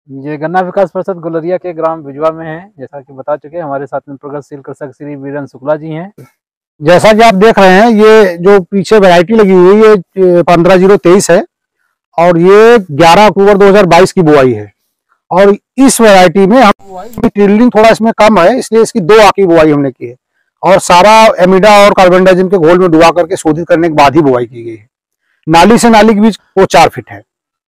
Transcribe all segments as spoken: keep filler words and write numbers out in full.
ये गन्ना विकास परिषद गुलरिया के ग्राम बिजवा में है। जैसा कि बता चुके, हमारे साथ में प्रगतिशील कृषक श्री वीरेंद्र शुक्ला जी हैं। जैसा कि आप देख रहे हैं, ये जो पीछे वैरायटी लगी हुई है ये पंद्रह जीरो तेईस है और ये ग्यारह अक्टूबर दो हज़ार बाईस की बुआई है। और इस वैरायटी में हम टिल्डिंग थोड़ा इसमें कम है, इसलिए इसकी दो आकी बुआई हमने की है और सारा एमिडा और कार्बेंडाजिम के घोल में डुबा करके शोधित करने के बाद ही बुआई की गई है। नाली से नाली के बीच वो चार फीट है।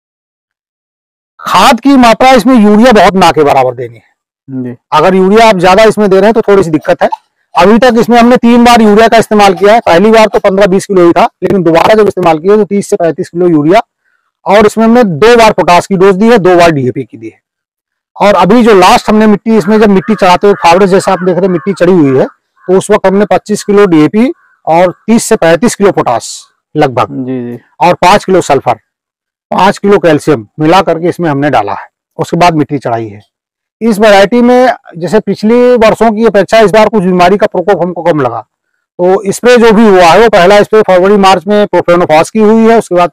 खाद की मात्रा इसमें यूरिया बहुत ना के बराबर देनी है। अगर यूरिया आप ज्यादा इसमें दे रहे हैं तो थोड़ी सी दिक्कत है। अभी तक इसमें हमने तीन बार यूरिया का इस्तेमाल किया है। पहली बार तो पंद्रह बीस किलो ही था, लेकिन दोबारा जब इस्तेमाल किया तो तीस से पैंतीस किलो यूरिया, और इसमें हमने दो बार पोटास की डोज दी है, दो बार डीएपी की दी है। और अभी जो लास्ट हमने मिट्टी इसमें जब मिट्टी चढ़ाते हुए फावड़े जैसा आप देख रहे हैं मिट्टी चढ़ी हुई है, तो उस वक्त हमने पच्चीस किलो डीएपी और तीस से पैंतीस किलो पोटास लगभग जी जी और पांच किलो सल्फर, पांच किलो कैल्शियम मिला करके इसमें हमने डाला है। उसके बाद मिट्टी चढ़ाई है। इस वैरायटी में जैसे पिछले वर्षों की अपेक्षा इस बार कुछ बीमारी का प्रकोप हमको कम लगा। तो स्प्रे जो भी हुआ है वो पहला स्प्रे फरवरी मार्च में प्रोफेनोफॉस की हुई है। उसके बाद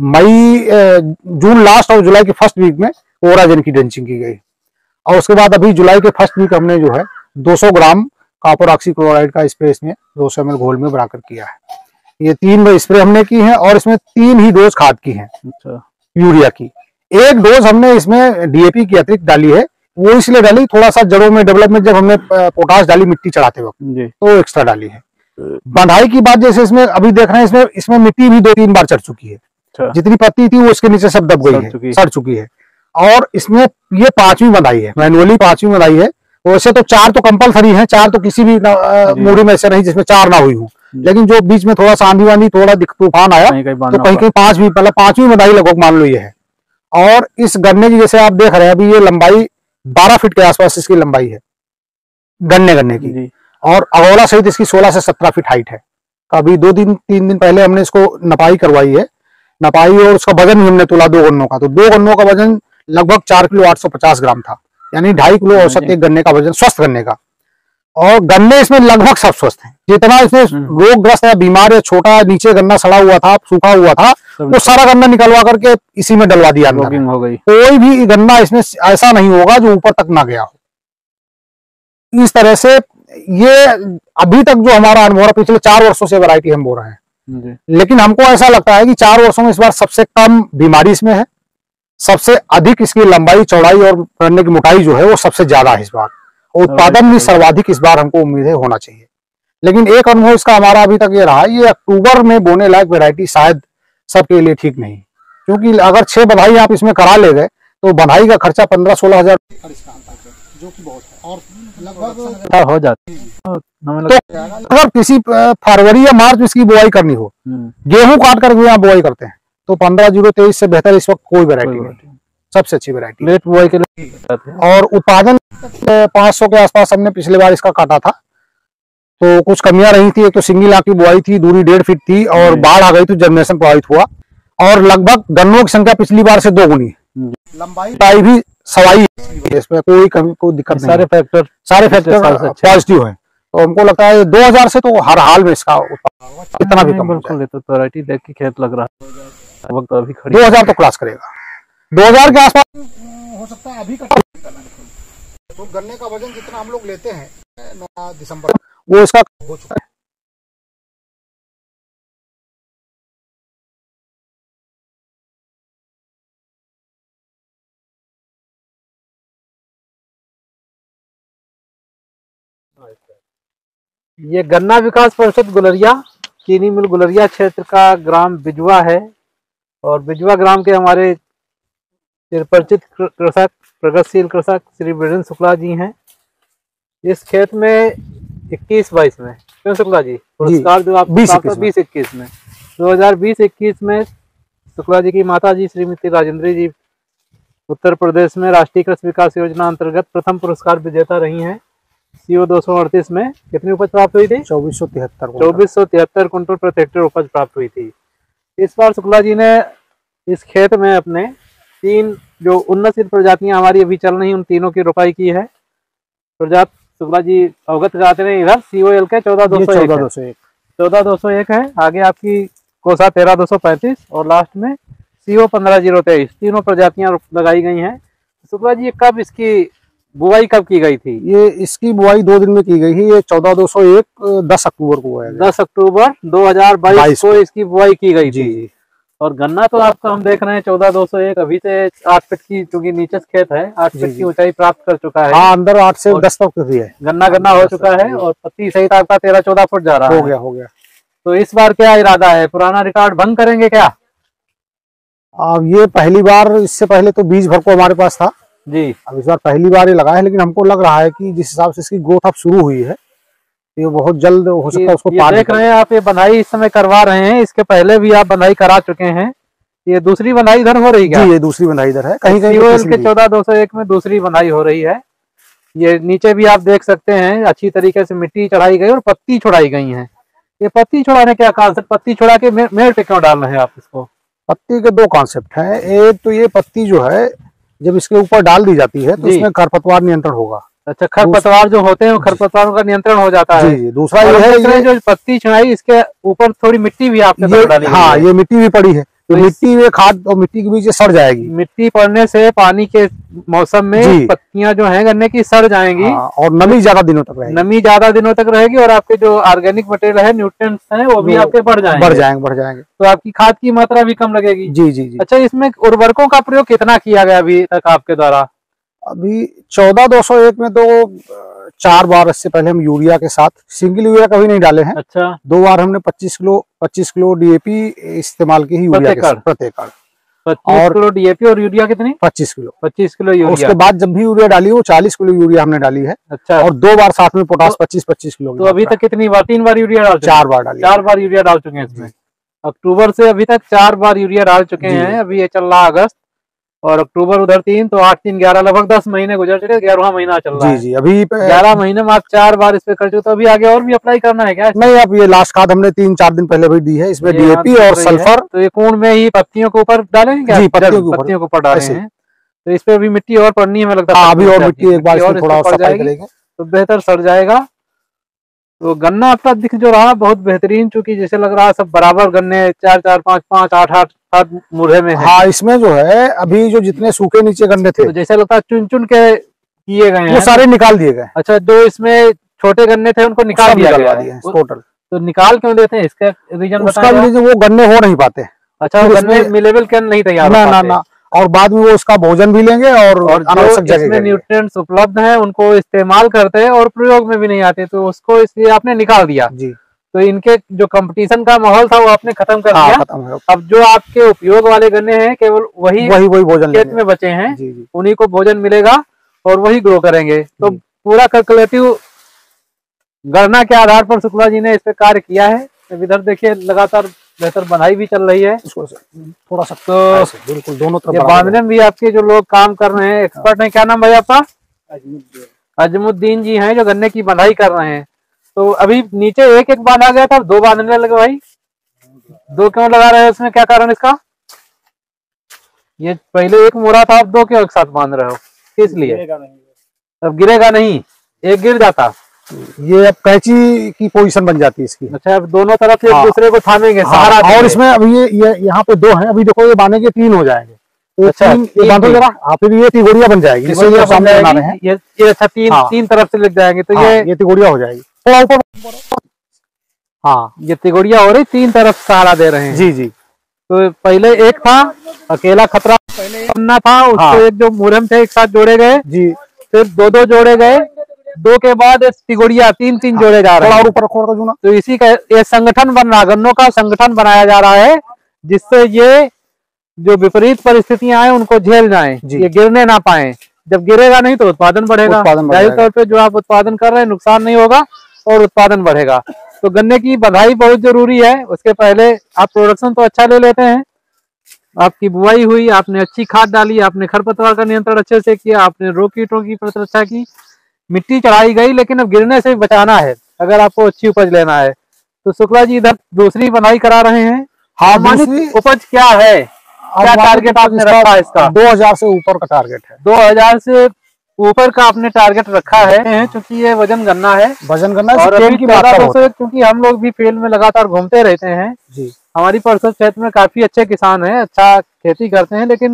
मई जून लास्ट और जुलाई के फर्स्ट वीक में कोराजेन की ड्रेंचिंग की गई और उसके बाद अभी जुलाई के फर्स्ट वीक हमने जो है दो सौ ग्राम कॉपर ऑक्सीक्लोराइड का स्प्रे इसमें दो सौ एम एल घोल में बनाकर किया है। ये तीन स्प्रे हमने की है और इसमें तीन ही डोज खाद की है। अच्छा। यूरिया की एक डोज हमने इसमें डीएपी की अतिरिक्त डाली है। वो इसलिए डाली थोड़ा सा जड़ों में डेवलपमेंट, जब हमने पोटास डाली मिट्टी चढ़ाते वक्त तो एक्स्ट्रा डाली है। बंधाई की बात, जैसे इसमें अभी देख रहे हैं इसमें इसमें मिट्टी भी दो तीन बार चढ़ चुकी है। अच्छा। जितनी पत्ती थी वो इसके नीचे सब दब गई है, सड़ चुकी है। और इसमें ये पांचवी बंधाई है, मैनुअली पांचवी बंधाई है। वैसे तो चार तो कंपलसरी है, चार तो किसी भी मूडी में ऐसे नहीं जिसमें चार ना हुई हो, लेकिन जो बीच में थोड़ा सा आंधी वांधी थोड़ा तूफान आया तो कहीं कहीं पांच भी, मतलब पांचवी बंधाई लगभग मान लो ये है। और इस गन्ने की जैसे आप देख रहे हैं अभी ये लंबाई बारह फीट के आसपास इसकी लंबाई है गन्ने गन्ने की, और अगोला सहित इसकी सोलह से सत्रह फीट हाइट है। अभी दो दिन तीन दिन पहले हमने इसको नपाई करवाई है, नपाई और उसका वजन भी हमने तोला दो गन्नों का, तो दो गन्नों का वजन लगभग चार किलो आठ सौ पचास ग्राम था, यानी ढाई किलो औसत एक गन्ने का वजन, स्वस्थ गन्ने का। और गन्ने इसमें लगभग सब स्वस्थ हैं। जितना इसमें रोगग्रस्त या बीमार या छोटा नीचे गन्ना सड़ा हुआ था, सूखा हुआ था, वो सारा गन्ना निकलवा करके इसी में डलवा दिया अंदर हो गई। कोई भी गन्ना इसमें ऐसा नहीं होगा जो ऊपर तक ना गया हो। इस तरह से ये अभी तक जो हमारा अनुभव है, पिछले चार वर्षों से वैरायटी हम बो रहे हैं, लेकिन हमको ऐसा लगता है कि चार वर्षों में इस बार सबसे कम बीमारी इसमें है, सबसे अधिक इसकी लंबाई चौड़ाई और गन्ने की मोटाई जो है वो सबसे ज्यादा है इस बार, उत्पादन भी सर्वाधिक इस बार हमको उम्मीद है होना चाहिए। लेकिन एक अनुभव इसका हमारा अभी तक ये रहा, ये अक्टूबर में बोने लायक वैरायटी शायद सबके लिए ठीक नहीं, क्योंकि अगर छह बधाई आप इसमें करा ले गए तो बधाई का खर्चा पंद्रह सोलह हजार जो कि बहुत है और लगभग हो जाती है। तो अगर किसी फरवरी या मार्च में इसकी बुआई करनी हो, गेहूं काट कर यहाँ बुआई करते हैं, तो पंद्रह जीरो तेईस से बेहतर इस वक्त कोई वैरायटी नहीं, सबसे अच्छी वैरायटी लेट बुआई के लिए। और उत्पादन पाँच सौ के आसपास हमने पिछले बार इसका काटा था, तो कुछ कमियां रही थी। एक तो सिंगल आंख की बुआई थी, दूरी डेढ़ फीट थी और बाढ़ आ गई तो जर्मिनेशन प्रभावित हुआ, और लगभग गन्नों की संख्या पिछली बार से दो गुनी, लंबाई भी सवाई, इसमें कोई कमी कोई दिक्कत नहीं, सारे फैक्टर सारे फैक्टर पॉजिटिव है। तो हमको लगता है दो हज़ार से तो हर हाल में इसका इतना भी कम है। तो वैरायटी देख के खेत लग रहा है वक्त अभी खड़ी दो हज़ार तो क्रॉस करेगा, दो हज़ार के आसपास हो सकता है अभी का। तो गन्ने का वजन जितना हम लोग लेते हैं नौ दिसंबर वो इसका हो चुका है। ये गन्ना विकास परिषद गुलरिया चीनी मिल गुलरिया क्षेत्र का ग्राम बिजवा है, और बिजवा ग्राम के हमारे चिरपरिचित कृषक प्रगतिशील कृषक श्री वीरेंद्र शुक्ला जी हैं। इस खेत में इक्कीस बाईस में क्यों शुक्ला जी पुरस्कार जो आप बीस इक्कीस में दो हज़ार बीस इक्कीस में शुक्ला जी की माता जी श्रीमती राजेंद्री जी उत्तर प्रदेश में राष्ट्रीय कृषि विकास योजना अंतर्गत प्रथम पुरस्कार विजेता रही हैं। सीओ दो सौ अड़तीस में कितनी उपज प्राप्त हुई थी? चौबीस सौ तिहत्तर चौबीस सौ तिहत्तर कुंटल प्रति हेक्टेयर उपज प्राप्त हुई थी। इस बार शुक्ला जी ने इस खेत में अपने तीन जो उन्नतशील प्रजातियां हमारी अभी चल रही उन तीनों की रोपाई की है। प्रजाति शुक्ला जी अवगत कराते हैं, इधर सीओएल के चौदह दो सौ एक चौदह दो सौ एक है, आगे आपकी कोसा तेरह दो सौ पैंतीस और लास्ट में सीओ पंद्रह जीरो तेईस, तीनों प्रजातियां लगाई गई हैं। शुक्ला जी कब इसकी बुआई कब की गई थी? ये इसकी बुआई दो दिन में की गई थी। ये चौदह दो सौ एक दस अक्टूबर को हुआ है। दस अक्टूबर दो हजार बाईस को इसकी बुआई की गई जी थी। जी। और गन्ना तो आपका हम देख रहे हैं चौदह दो सौ एक, अभी से आठ फीट की, क्योंकि नीचे खेत है, आठ फीट की ऊंचाई प्राप्त कर चुका है। हाँ, अंदर आठ से दस तक भी है। गन्ना गन्ना हो चुका है और पत्ती सहित आपका तेरह चौदह फुट जा रहा है। हो गया हो गया। तो इस बार क्या इरादा है, पुराना रिकॉर्ड भंग करेंगे क्या? अब ये पहली बार, इससे पहले तो बीज भर को हमारे पास था जी। अब इस बार पहली बार ये लगा है, लेकिन हमको लग रहा है कि जिस हिसाब से इसकी ग्रोथ अब शुरू हुई है ये बहुत जल्द हो सकता है उसको पार। देख रहे हैं आप, ये बंधाई इस समय करवा रहे हैं, इसके पहले भी आप बंधाई करा चुके हैं। ये दूसरी बंधाई इधर हो रही है? जी, ये दूसरी बंधाई इधर है। कहीं कहीं के चौदह दो सौ एक में दूसरी बंधाई हो रही है। ये नीचे भी आप देख सकते हैं अच्छी तरीके से मिट्टी चढ़ाई गई और पत्ती छुड़ाई गई है। ये पत्ती छुड़ाने क्या कांसेप्ट, पत्ती छुड़ा के मेड़ पे क्यों डाल रहे हैं आप इसको? पत्ती के दो कॉन्सेप्ट हैं। एक तो ये पत्ती जो है जब इसके ऊपर डाल दी जाती है तो इसमें खरपतवार नियंत्रण होगा। अच्छा, खरपतवार जो होते हैं वो खरपतवारों का नियंत्रण हो जाता है। जी, दूसरा ये है ये जो पत्ती छुड़ाई, इसके ऊपर थोड़ी मिट्टी भी आपने डाली है। हाँ, ये मिट्टी भी पड़ी है। तो मिट्टी में खाद और मिट्टी के बीच सड़ जाएगी। मिट्टी पड़ने से पानी के मौसम में पत्तियां जो हैं गन्ने की सड़ जाएंगी। हाँ, और नमी ज्यादा दिनों तक रहेगी। नमी ज्यादा दिनों तक रहेगी और आपके जो ऑर्गेनिक मटेरियल है, न्यूट्रिएंट्स हैं, वो भी आपके बढ़ जाएंगे बढ़ जाएंगे बढ़ जाएंगे तो आपकी खाद की मात्रा भी कम लगेगी। जी जी जी। अच्छा, इसमें उर्वरकों का प्रयोग कितना किया गया अभी तक आपके द्वारा? अभी चौदह दो सौ एक में तो चार बार, इससे पहले हम यूरिया के साथ सिंगल यूरिया कभी नहीं डाले हैं। अच्छा। दो बार हमने पच्चीस किलो पच्चीस किलो डीएपी इस्तेमाल की यूरिया के साथ प्रति एकड़। पच्चीस किलो डीएपी और यूरिया कितनी? पच्चीस किलो पच्चीस किलो यूरिया। उसके बाद जब भी यूरिया डाली वो चालीस किलो यूरिया हमने डाली है। अच्छा। और दो बार साथ में पोटास पच्चीस पच्चीस किलो। तो अभी तक कितनी बार? तीन बार यूरिया डाल? चार बार डाली। चार बार यूरिया डाल चुके हैं इसमें। अक्टूबर से अभी तक चार बार यूरिया डाल चुके हैं। अभी ये चल रहा अगस्त और अक्टूबर उधर तीन, तो आठ तीन ग्यारह, लगभग दस महीने गुजर चुके, ग्यारहवां महीना चल रहा है। जी जी। अभी ग्यारह महीने में आप चार बार इस पे कर चुके, तो अभी आगे और भी अप्लाई करना है क्या? नहीं, अब ये लास्ट खाद हमने तीन चार दिन पहले भी दी है। इसमें डीएपी और सल्फर। तो ये कोण में ही पत्तियों के ऊपर डालेंगे क्या? पत्तियों के ऊपर डाले हैं तो इस पे अभी मिट्टी और पड़नी है, हमें लगता है। अभी और मिट्टी एक बार थोड़ा सफाई करेंगे तो बेहतर सड़ जाएगा। तो गन्ना आपका दिख जो रहा बहुत बेहतरीन, चूंकि जैसे लग रहा है सब बराबर गन्ने चार चार पाँच पाँच आठ आठ आठ मुरहे में है। हाँ, इसमें जो है अभी जो जितने सूखे नीचे गन्ने थे, तो जैसे लगता है चुन चुन के किए गए हैं, वो सारे निकाल दिए गए। अच्छा, जो इसमें छोटे गन्ने थे उनको निकाल दिया गया है टोटल। तो निकाल क्यों देते हैं, इसका रीजन उसका रीजन वो गन्ने हो नहीं पाते। अच्छा, वो गन्ने मिलेबल के नहीं तैयार ना ना ना और बाद में वो उसका भोजन भी लेंगे और, और जो इसमें न्यूट्रिएंट्स उपलब्ध हैं उनको इस्तेमाल करते हैं और प्रयोग में भी नहीं आते, तो उसको इसलिए आपने निकाल दिया जी। तो इनके जो कंपटीशन का माहौल था वो आपने खत्म कर दिया। खत्म। अब जो आपके उपयोग वाले गन्ने हैं केवल वही वही वही भोजन खेत में बचे हैं, उन्हीं को भोजन मिलेगा और वही ग्रो करेंगे। तो पूरा कैलकुलेटिव गणना के आधार पर शुक्ला जी ने इस पे कार्य किया है। इधर देखिए लगातार बेहतर बंधाई भी चल रही है थोड़ा सा। तो बिल्कुल दोनों तरफ बांधने में भी आपके जो लोग काम कर रहे हैं, एक्सपर्ट हैं, क्या नाम भाई आपका? अजमुद्दीन जी हैं जो गन्ने की बंधाई कर रहे हैं। तो अभी नीचे एक एक बांधा गया था, दो बांधने लगे भाई, दो क्यों लगा रहे हो? इसमें क्या कारण इसका? ये पहले एक मोरा था, अब दो क्यों एक साथ बांध रहे हो, किस लिए? अब गिरेगा नहीं, एक गिर जाता, ये अब कैंची की पोजीशन बन जाती है इसकी। अच्छा, अब दोनों तरफ से हाँ, एक दूसरे को थामेंगे हाँ, सहारा। और इसमें अभी ये ये यहाँ पे दो हैं, अभी देखो ये बांधे के तीन हो जाएंगे। तो अच्छा, तीन, ये बांधो जरा, हाँ, फिर ये तिगोड़िया बन जाएगी। ये सामने बना रहे हैं। ये ये अच्छा तीन हाँ, तीन तरफ से लग जाएंगे तो हाँ, ये ये तिगोड़िया हो जाएगी। थोड़ा ऊपर हाँ, ये तिगोड़िया हो रही, तीन तरफ सहारा दे रहे हैं। जी जी। तो पहले एक था अकेला खतरा पहले था, उसको हाँ, एक जो मुरम थे एक साथ जोड़े गए जी, फिर दो दो जोड़े गए, दो के बाद तिगोड़िया तीन तीन हाँ, जोड़े जा रहे हैं। ऊपर रखो रखो तो इसी का ये संगठन बन रहा, गन्नों का संगठन बनाया जा रहा है, जिससे ये जो विपरीत परिस्थितियां हैं उनको झेल जाएं, ये गिरने ना पाए। जब गिरेगा नहीं तो उत्पादन बढ़ेगा, जाहिर तौर पे जो आप उत्पादन कर रहे हैं नुकसान नहीं होगा और उत्पादन बढ़ेगा। तो गन्ने की बंधाई बहुत जरूरी है। उसके पहले आप प्रोडक्शन तो अच्छा ले लेते हैं, आपकी बुआई हुई, आपने अच्छी खाद डाली, आपने खरपतवार का नियंत्रण अच्छे से किया, आपने रोग कीटों की प्रतिरक्षा की, मिट्टी चढ़ाई गई, लेकिन अब गिरने से बचाना है अगर आपको अच्छी उपज लेना है। तो शुक्ला जी इधर दूसरी बंधाई करा रहे हैं। हाँ, उपज क्या है, क्या टारगेट आपने रखा है इसका? दो हजार से ऊपर का टारगेट है। दो हजार से ऊपर का आपने टारगेट रखा है, क्योंकि ये वजन गन्ना है, वजन गन्ना और क्योंकि हम लोग भी फील्ड में लगातार घूमते रहते हैं जी। हमारी परिषद क्षेत्र में काफी अच्छे किसान हैं, अच्छा खेती करते हैं, लेकिन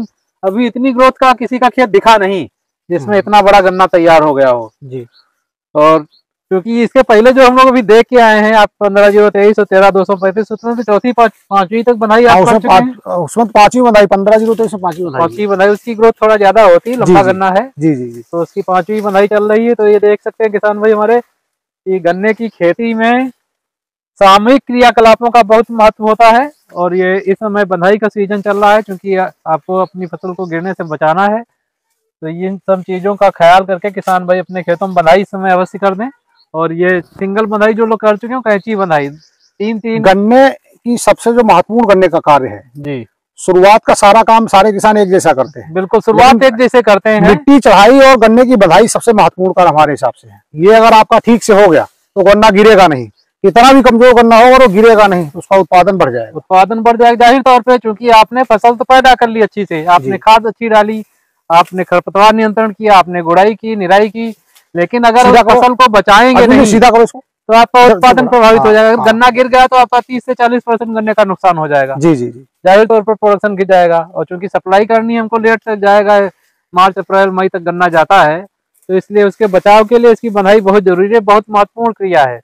अभी इतनी ग्रोथ का किसी का खेत दिखा नहीं जिसमें इतना बड़ा गन्ना तैयार हो गया हो जी। और क्योंकि इसके पहले जो हम लोग अभी देख के आए हैं आप पंद्रह जीरो तेईस और तेरह दो सौ पैंतीस उसमें तो चौथी पांच पांचवी तक बनाई आप कर चुके हैं। उसमें पांचवी बनाई पंद्रह जीरो तेईस पांचवी पांचवी बनाई, उसकी ग्रोथ थोड़ा ज्यादा होती है, लंबा गन्ना है जी जी जी। तो उसकी पांचवी बनाई चल रही है। तो ये देख सकते हैं किसान भाई हमारे कि गन्ने की खेती में सामूहिक क्रियाकलापों का बहुत महत्व होता है और ये इस समय बंधाई का सीजन चल रहा है क्योंकि आपको अपनी फसल को गिरने से बचाना है। तो इन सब चीजों का ख्याल करके किसान भाई अपने खेतों में बंधाई इस समय अवश्य कर दें। और ये सिंगल बंधाई जो लोग कर चुके हैं कैंची बंधाई तीन तीन गन्ने की सबसे जो महत्वपूर्ण गन्ने का कार्य है जी, शुरुआत का सारा काम सारे किसान एक जैसा करते हैं। बिल्कुल शुरुआत एक जैसे करते हैं। मिट्टी चढ़ाई और गन्ने की बधाई सबसे महत्वपूर्ण कार्य हमारे हिसाब से है। ये अगर आपका ठीक से हो गया तो गन्ना गिरेगा नहीं, कितना भी कमजोर गन्ना होगा वो गिरेगा नहीं, उसका उत्पादन बढ़ जाएगा। उत्पादन बढ़ जाएगा जाहिर तौर पे, क्योंकि आपने फसल तो पैदा कर ली अच्छी से, आपने खाद अच्छी डाली, आपने खरपतवार नियंत्रण किया, आपने गुड़ाई की, निराई की, लेकिन अगर उस फसल को बचाएंगे नहीं सीधा करो इसको तो आपका उत्पादन प्रभावित हो जाएगा। गन्ना गिर गया तो आपका तीस से चालीस परसेंट गन्ने का नुकसान हो जाएगा। जी जी जी, जाहिर तौर पर प्रोडक्शन गिर जाएगा। और चूंकि सप्लाई करनी हमको लेट तक जाएगा, मार्च अप्रैल मई तक गन्ना जाता है, तो इसलिए उसके बचाव के लिए इसकी बंधाई बहुत जरूरी है, बहुत महत्वपूर्ण क्रिया है।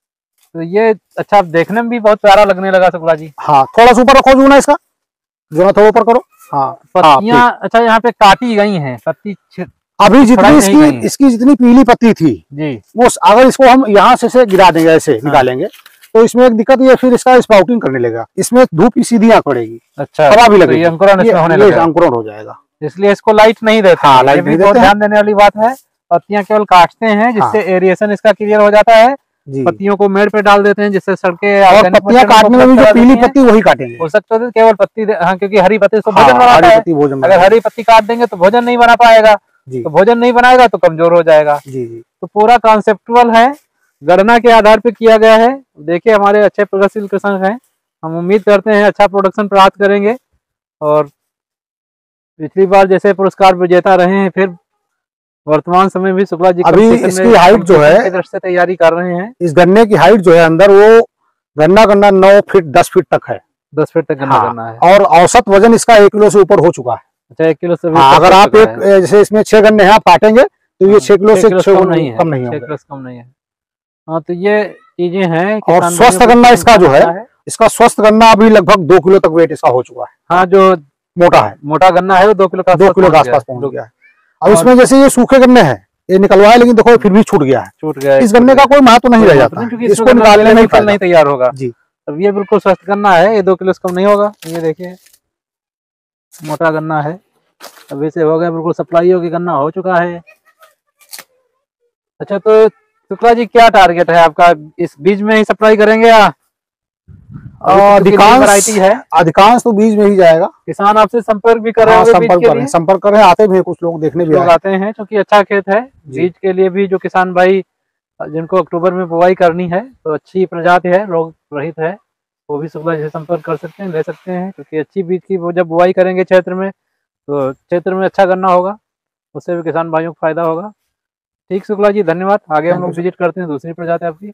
तो ये अच्छा देखने में भी बहुत प्यारा लगने लगा शुक्ला जी। हाँ थोड़ा सा ऊपर रखो जो ना इसका, जो ना थोड़ा ऊपर करो। हाँ पत्तियां अच्छा यहाँ पे काटी गई हैं, पत्ती अभी जितनी इसकी इसकी जितनी पीली पत्ती थी जी, वो अगर इसको हम यहाँ से से गिरा देंगे ऐसे हाँ। निकालेंगे तो इसमें एक दिक्कत ये फिर इसका स्पाउटिंग करने लगेगा, इसमें धूप की सीधी आंख पड़ेगी, अच्छा हवा भी लगेगी, तो अंकुरन इसमें होने लगेगा, अंकुरन हो जाएगा। इसलिए इसको लाइट नहीं देते। हाँ, लाइट नहीं देते, ध्यान देने वाली बात है। पत्तियां केवल काटते हैं जिससे एरिएशन इसका क्लियर हो जाता है, पत्तियों को मेड़ पे डाल देते हैं जिससे सड़कें और पत्तियां काटने में भी जो पीली पत्ती वही काटेंगे हो सकता है केवल पत्ती, हाँ क्योंकि हरी पत्ती इसको भोजन बनाता है, अगर हरी पत्ती काट देंगे तो भोजन नहीं बना पाएगा, तो भोजन नहीं बनाएगा तो कमजोर हो जाएगा। जी जी। तो पूरा कॉन्सेप्चुअल है, गणना के आधार पे किया गया है। देखिए हमारे अच्छे प्रगतिशील किसान हैं, हम उम्मीद करते हैं अच्छा प्रोडक्शन प्राप्त करेंगे और पिछली बार जैसे पुरस्कार विजेता रहे हैं, फिर वर्तमान समय भी शुक्ला जी अभी इसकी हाइट जो है दृष्टि से तैयारी कर रहे हैं। इस गन्ने की हाइट जो है अंदर वो गन्ना गन्ना नौ फीट दस फीट तक है, दस फीट तक गन्ना हाँ, गन्ना है और औसत वजन इसका एक किलो से ऊपर हो चुका है। अच्छा एक किलो से हाँ, अगर आप एक जैसे इसमें छह गन्ने हैं आप काटेंगे तो ये छह किलो से कम नहीं है, कम नहीं है, कम नहीं है। हाँ तो ये चीजें हैं। और स्वस्थ गन्ना इसका जो है, इसका स्वस्थ गन्ना अभी लगभग दो किलो तक वेट इसका हो चुका है। हाँ जो मोटा है, मोटा गन्ना है वो दो किलो का दो किलो के आसपास पहुंच गया है। अब इसमें जैसे ये सूखे गन्ने हैं, ये निकलवाए लेकिन देखो फिर भी छूट गया है, छूट गया है। इस गन्ने का कोई महत्व नहीं रह जाता, इसको निकालने में फल नहीं तैयार होगा जी। अब ये बिल्कुल स्वस्थ गन्ना है, ये दो किलो से कम नहीं होगा। ये देखिए मोटा गन्ना है, अभी से हो गया बिल्कुल सप्लाई होगी, गन्ना हो चुका है। अच्छा तो शुक्ला जी क्या टारगेट है आपका, इस बीज में ही सप्लाई करेंगे या अधिकांश वैरायटी है? अधिकांश तो बीज में ही जाएगा। किसान आपसे संपर्क भी कर रहे हैं, संपर्क कर रहे हैं, संपर्क कर रहे हैं, आते भी कुछ लोग देखने भी आते हैं क्योंकि अच्छा खेत है। बीज के लिए भी जो किसान भाई जिनको अक्टूबर में बुआई करनी है तो अच्छी प्रजाति है, रोग रहित है, वो भी शुक्ला जी से संपर्क कर सकते हैं, ले सकते हैं, क्योंकि अच्छी बीज की वो जब बुआई करेंगे क्षेत्र में तो क्षेत्र में अच्छा गन्ना होगा, उससे भी किसान भाइयों को फायदा होगा। ठीक शुक्ला जी, धन्यवाद। आगे हम लोग विजिट करते हैं दूसरी प्रजाति आपकी।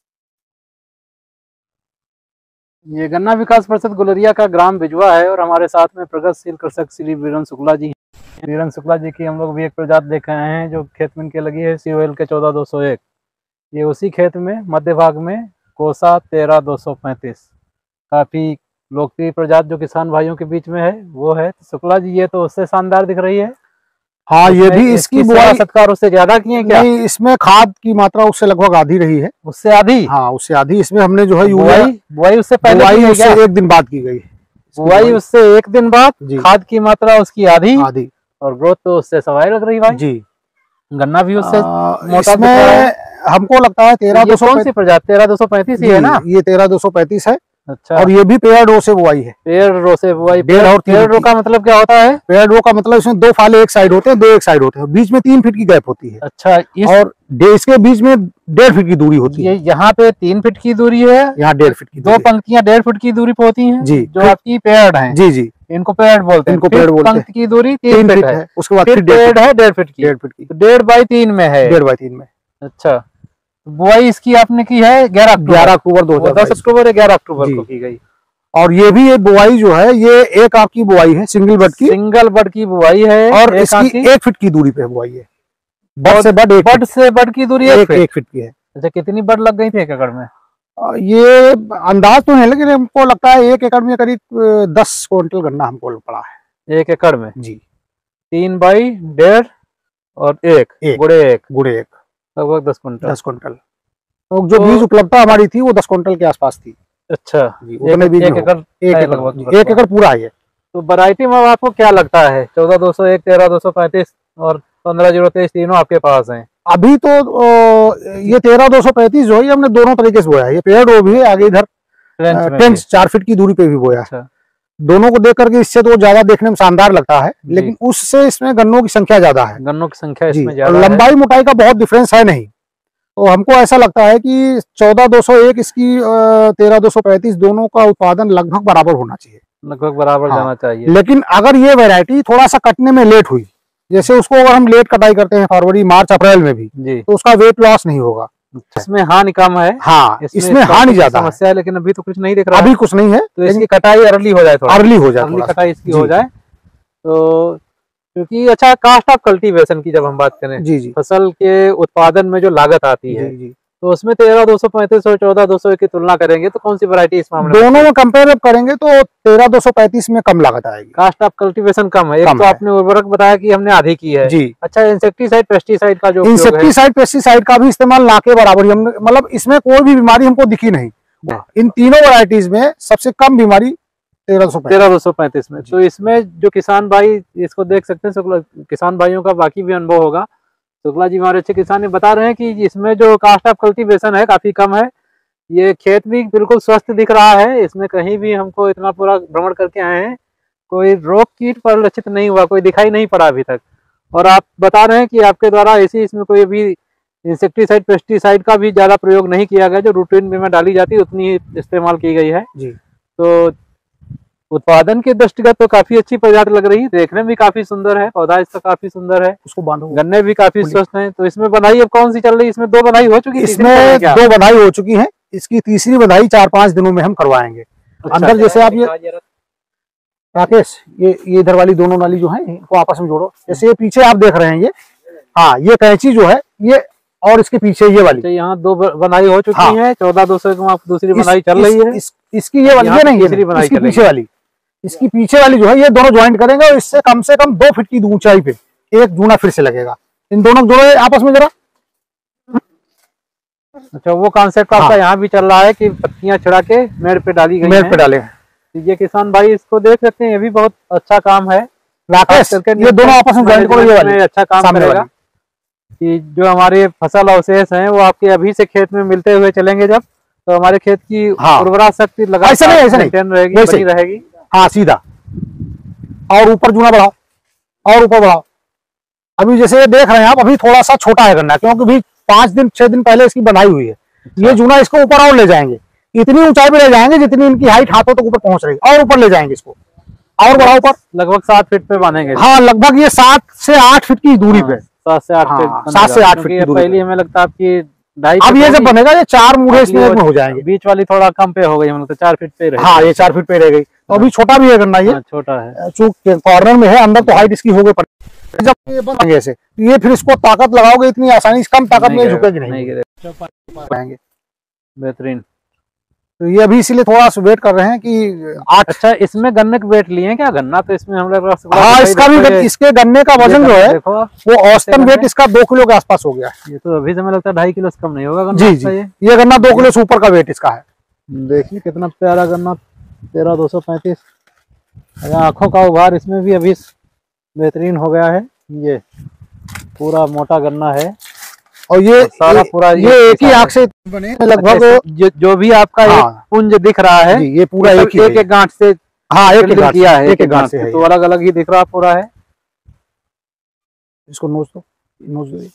ये गन्ना विकास परिषद गुलरिया का ग्राम बिजवा है और हमारे साथ में प्रगतिशील कृषक श्री वीरेंद्र शुक्ला जी हैं। वीरेंद्र शुक्ला जी की हम लोग भी एक प्रजाति देख रहे हैं जो खेत में इनके लगी है, सी ओ एल के चौदह दो सौ एक। ये उसी खेत में मध्य भाग में कोसा तेरह दो सौ पैंतीस, काफी लोकप्रिय प्रजाति जो किसान भाइयों के बीच में है वो है। शुक्ला जी ये तो उससे शानदार दिख रही है। हाँ ये भी इसकी बुआई सत्कार उससे ज्यादा की है क्या? नहीं, इसमें खाद की मात्रा उससे लगभग आधी रही है। उससे आधी? हाँ उससे आधी। इसमें हमने जो है बुआई बुआई उससे पहले बुआई उससे एक दिन बाद की गई, बुआई उससे एक दिन बाद, खाद की मात्रा उसकी आधी आधी और ग्रोथ तो उससे सवाई लग रही भाई जी। गन्ना भी उससे मोटा में हमको लगता है तेरह दो सौ प्रजाति तेरह दो सौ पैंतीस ही है ना? ये तेरह दो सौ पैंतीस है। अच्छा, और ये भी पेड़ रो से बुआई है। पेड़ रो से बुआई। पेड़ और पेड़ रो का मतलब क्या होता है? पेड़ रो का मतलब इसमें दो फाले एक साइड होते हैं, दो एक साइड होते हैं, बीच में तीन फीट की गैप होती है। अच्छा, इस... और इसके बीच में डेढ़ फीट की दूरी होती है। यहाँ पे तीन फीट की दूरी है, यहाँ डेढ़ फीट की, दो पंक्तियां डेढ़ फीट की दूरी पे होती है जी, जो आपकी पेड़ है जी जी, इनको पेड़ बोलते हैं। इनको पेड़ बोलते हैं। पंक्ति की दूरी तीन फीट है, उसके बाद पेड़ है डेढ़ फीट की, डेढ़ फीट की, डेढ़ बाई तीन में है, डेढ़ बाई तीन में। अच्छा, बुआई इसकी आपने की है ग्यारह ग्यारह अक्टूबर दो हजार दस अक्टूबर ग्यारह अक्टूबर को की गई। और ये भी ये बुआई जो है ये एक आंख की बुआई है, सिंगल बड की सिंगल बड की बुआई है और इसकी एक फीट की दूरी पे बुआई है। बड से बड बड से बड की दूरी एक एक फीट की है। अच्छा, कितनी बड लग गई थी एक एकड़ में? ये अंदाज तो है लेकिन हमको लगता है एक एकड़ में करीब दस क्विंटल गन्ना हमको पड़ा है एक एकड़ में जी। तीन बाई डेढ़ और एक, एक गुड़े एक गुड़े एक लगभग दस क्विंटल दस क्विंटल तो जो बीज उपलब्धता हमारी थी वो दस क्विंटल के आसपास थी। अच्छा, उतने बीज एक एकड़ एक एकड़ एक एकड़ पूरा है। तो वैरायटी में आपको क्या लगता है? चौदह दो सौ एक, तेरह दो सौ पैंतीस और पंद्रह जीरो तेईस तीनों आपके पास हैं अभी तो। ये तेरह दो सौ पैंतीस जो है हमने दोनों तरीके से बोया है। ये पेड़ वो भी है, आगे इधर टेंच चार फीट की दूरी पे भी बोया है। दोनों को देख करके इससे तो ज्यादा देखने में शानदार लगता है, लेकिन उससे इसमें गन्नों की संख्या ज्यादा है। गन्नों की संख्या इसमें ज्यादा है। लंबाई मोटाई का बहुत डिफरेंस है नहीं, तो हमको ऐसा लगता है कि चौदह दो सौ एक इसकी तेरह दो सौ पैंतीस दोनों का उत्पादन लगभग बराबर होना चाहिए, लगभग बराबर हाँ, जाना चाहिए। लेकिन अगर ये वैरायटी थोड़ा सा कटने में लेट हुई, जैसे उसको अगर हम लेट कटाई करते हैं फरवरी मार्च अप्रैल में भी जी, तो उसका वेट लॉस नहीं होगा। इसमें हानि कम है। हाँ, इसमें, इसमें हानि ज्यादा समस्या है, लेकिन अभी तो कुछ नहीं दिख रहा अभी कुछ नहीं है। तो इसकी कटाई अर्ली हो जाए, थोड़ा अर्ली हो जाए, अर्ली कटाई इसकी हो जाए तो, क्योंकि अच्छा कास्ट ऑफ कल्टीवेशन की जब हम बात करें जी जी फसल के उत्पादन में जो लागत आती है जी, जी, तो उसमें तेरह दो सौ पैंतीस और चौदह दो सौ की तुलना करेंगे तो कौन सी वैरायटी इस मामले दोनों में कंपेयर करेंगे तो तेरह दो सौ पैंतीस में कम लागत आएगी। कास्ट ऑफ कल्टीवेशन कम है। एक तो आपने उर्वरक बताया कि हमने आधी की है जी। अच्छा, इंसेक्टिसाइड पेस्टिसाइड का जो इंसेक्टिसाइड पेस्टिसाइड का भी इस्तेमाल ना के बराबर ही हमने, मतलब इसमें कोई भी बीमारी हमको दिखी नहीं। इन तीनों वैरायटीज में सबसे कम बीमारी तेरह सौ तेरह दो सौ पैंतीस में। तो इसमें जो किसान भाई इसको देख सकते हैं, किसान भाइयों का बाकी भी अनुभव होगा। शुक्ला जी हमारे अच्छे किसान ने बता रहे हैं कि इसमें जो कास्ट ऑफ कल्टीवेशन है काफी कम है। ये खेत भी बिल्कुल स्वस्थ दिख रहा है, इसमें कहीं भी हमको इतना पूरा भ्रमण करके आए हैं कोई रोग कीट परिलक्षित नहीं हुआ, कोई दिखाई नहीं पड़ा अभी तक। और आप बता रहे हैं कि आपके द्वारा ऐसी इसमें कोई भी इंसेक्टिसाइड पेस्टिसाइड का भी ज्यादा प्रयोग नहीं किया गया, जो रूटीन में डाली जाती है उतनी ही इस्तेमाल की गई है जी। तो उत्पादन के दृष्टिगत तो काफी अच्छी प्रजाति लग रही है, देखने में भी काफी सुंदर है, पौधा इसका काफी सुंदर है, उसको बांधो, गन्ने भी काफी स्वस्थ हैं। तो इसमें बधाई अब कौन सी चल रही है? इसमें दो बधाई हो चुकी है, इसमें दो बधाई हो चुकी है, इसकी तीसरी बधाई चार पांच दिनों में हम करवाएंगे। अच्छा, अंदर जैसे आप ये राकेश ये ये इधर वाली दोनों नाली जो है इनको आपस में जोड़ो। जैसे ये पीछे आप देख रहे हैं ये, हाँ ये कैंची जो है ये, और इसके पीछे ये वाली, यहाँ दो बनाई हो चुकी है। चौदह दो सौ दूसरी बनाई चल रही है। इसकी ये वाली ये नहीं, इसकी पीछे वाली, इसकी पीछे वाली जो है ये दोनों ज्वाइंट करेंगे और इससे कम से कम दो फीट की ऊंचाई पे एक जूना फिर से लगेगा। इन दोनों जोड़ो आपस में जरा। अच्छा, वो कॉन्सेप्ट आपका हाँ। यहाँ भी चल रहा है कि पत्तियां छिड़ा के मेड़ पे डाली गई, मेड़ पे डाले। ये किसान भाई इसको देख सकते हैं, ये भी बहुत अच्छा काम है। राकेश ये दोनों आपस में ज्वाइंट करो, ये वाले अच्छा काम करेगा कि जो हमारे फसल अवशेष हैं वो आपके अभी से खेत में मिलते हुए चलेंगे जब, तो हमारे खेत की उर्वरा शक्ति लगातार ऐसा नहीं ऐसा नहीं रहेगी, बनी रहेगी। हाँ सीधा, और ऊपर जूना बढ़ाओ और ऊपर बढ़ाओ। अभी जैसे ये देख रहे हैं आप, अभी थोड़ा सा छोटा है गन्ना, क्योंकि भी पांच दिन छह दिन पहले इसकी बनाई हुई है। अच्छा। ये जूना इसको ऊपर और ले जाएंगे, इतनी ऊंचाई पे ले जाएंगे जितनी इनकी हाइट हाथों तक ऊपर पहुंच रही, और ऊपर ले जाएंगे इसको, और बढ़ाओ ऊपर। लगभग सात फीट पे बांधेंगे। हाँ, लगभग ये सात से आठ फीट की दूरी पे, सात से आठ फीट, सात से आठ फीट की दूरी। पहले हमें लगता है आपकी अब ये जब बनेगा ये चार मूढ़े इसमें में हो जाएंगे। बीच वाली थोड़ा कम पे हो गई, हम लोग तो चार फीट पे रह। हाँ, ये चार फीट पे रह गई। तो अभी छोटा भी है गन्ना, ये छोटा है, चूंकि कॉर्नर में है, अंदर तो हाइट इसकी हो गई। जब ये बनेंगे ऐसे, ये फिर इसको ताकत लगाओगे इतनी आसानी से, कम ताकत में झुकेगी नहीं। बेहतरीन। तो ये अभी इसीलिए थोड़ा सा वेट कर रहे हैं कि आठ। अच्छा, इसमें गन्ने का वेट लिए क्या? गन्ना तो इसमें हम लोग, हाँ इसका भी, इसके गन्ने का वजन जो है वो औसतन वेट इसका दो किलो के आसपास हो गया है। ये तो अभी से मुझे लगता है ढाई किलो से कम नहीं होगा गन्ना। जी जी, ये गन्ना दो किलो से ऊपर का वेट इसका है। देखिए कितना प्यारा गन्ना, तेरह दो सौ पैंतीस। आंखों का उभार इसमें भी अभी बेहतरीन हो गया है। ये पूरा मोटा गन्ना है और ये सारा पूरा ये, ये एक ही आंख से बने लगभग। जो, जो भी आपका हाँ, एक पुंज दिख रहा है ये पूरा एक ही एक एक गांठ से, हाँ एक एक किया है, एक एक गांठ से, तो अलग अलग ही दिख रहा पूरा है। इसको नोच दो, नोच दो।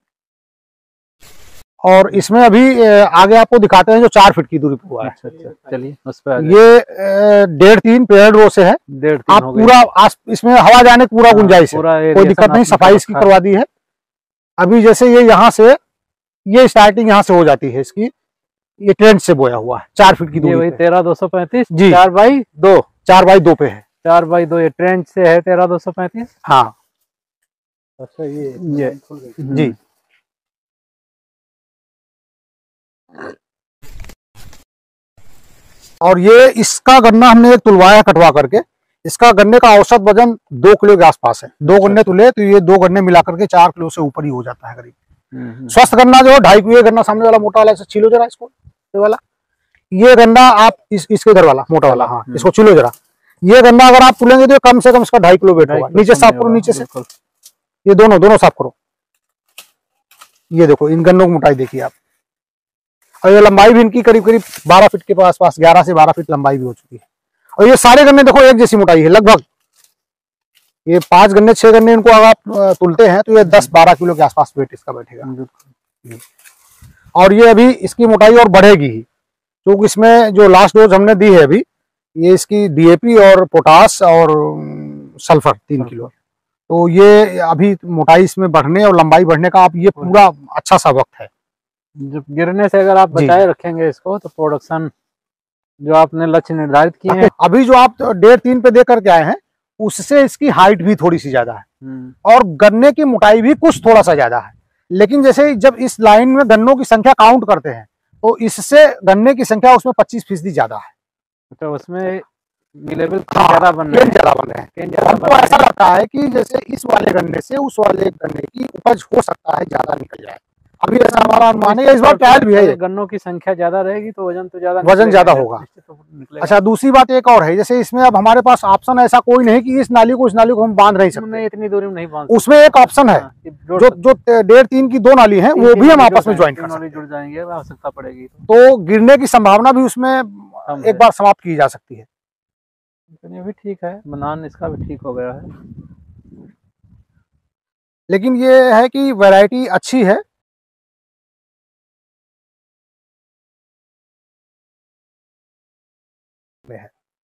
और इसमें अभी आगे आपको दिखाते हैं जो चार फीट की दूरी पर हुआ है। अच्छा अच्छा, चलिए उस पे। ये डेढ़ तीन पेड़ रो से है, डेढ़ आप पूरा इसमें हवा जाने पूरा गुंजाइश है, कोई दिक्कत नहीं। सफाई इसकी करवा दी है। अभी जैसे ये यहाँ से ये स्टार्टिंग यहाँ से हो जाती है इसकी, ये ट्रेंच से बोया हुआ है, चार फीट की दूरी वही तेरह दो सौ पैंतीस जी, चार बाई दो चार बाई दो पे है, चार बाई दो ये ट्रेंच से है तेरह दो सौ पैंतीस। हाँ अच्छा ये ये जी। और ये इसका गन्ना हमने एक तुलवाया कटवा करके, इसका गन्ने का औसत वजन दो किलो के आसपास है। दो गन्ने तुले तो ये दो गन्ने मिलाकर के चार किलो से ऊपर ही हो जाता है करीब। स्वस्थ गन्ना जो ढाई किलो गन्ना सामने वाला मोटा वाला छिलो जरा इसको, ये वाला ये गन्ना आप इस, इसके इधर वाला मोटा वाला, हाँ इसको छिलो जरा। ये गन्ना अगर आप तुलेंगे तो कम से कम इसका ढाई किलो वेट होगा। नीचे साफ करो, नीचे से ये दोनों दोनों साफ करो। ये देखो इन गन्नों की मोटाई देखिए आप, और ये लंबाई भी इनकी करीब करीब बारह फीट के पास पास ग्यारह से बारह फीट लंबाई भी हो चुकी है। और ये सारे गन्ने देखो एक जैसी मोटाई है लगभग। ये पांच गन्ने छह गन्ने इनको अगर आप तुलते हैं तो ये दस बारह किलो के आसपास वेट इसका बैठेगा। और ये अभी इसकी मोटाई और बढ़ेगी ही, क्योंकि इसमें जो लास्ट डोज हमने दी है अभी, ये इसकी डीएपी और पोटास और सल्फर तीन किलो, तो ये अभी मोटाई इसमें बढ़ने और लंबाई बढ़ने का आप ये पूरा अच्छा सा वक्त है। जब गिरने से अगर आप बचाए रखेंगे इसको तो प्रोडक्शन जो आपने लक्ष्य निर्धारित किए हैं, अभी जो आप डेढ़ तीन पे दे करके आए हैं उससे इसकी हाइट भी थोड़ी सी ज्यादा है और गन्ने की मोटाई भी कुछ थोड़ा सा ज्यादा है। लेकिन जैसे जब इस लाइन में गन्नों की संख्या काउंट करते हैं तो इससे गन्ने की संख्या उसमें पच्चीस फीसदी ज्यादा है, तो उसमें लेवल ज्यादा बन रहे हैं, ज्यादा बन रहे हैं। हमको ऐसा लगता है कि जैसे इस वाले गन्ने से उस वाले गन्ने की उपज हो सकता है ज्यादा निकल जाए। अभी ऐसा हमारा अनुमान है, इस बार ट्रायल भी है। गन्नों की संख्या ज्यादा रहेगी तो वजन तो ज्यादा वजन ज्यादा होगा। अच्छा दूसरी बात एक और है, जैसे इसमें अब हमारे पास ऑप्शन ऐसा कोई नहीं कि इस नाली को इस नाली को हम बांध नहीं सकते, इतनी दूरी में नहीं बांध। उसमें एक ऑप्शन है जो जो डेढ़ तीन की दो नाली है वो भी हम आपस में ज्वाइन कर सकते हैं, जुड़ जाएंगे, आवश्यकता पड़ेगी तो गिरने की संभावना भी उसमें एक बार समाप्त की जा सकती है। ये भी ठीक है, बनान इसका भी ठीक हो गया है। लेकिन ये है कि वैरायटी अच्छी है। है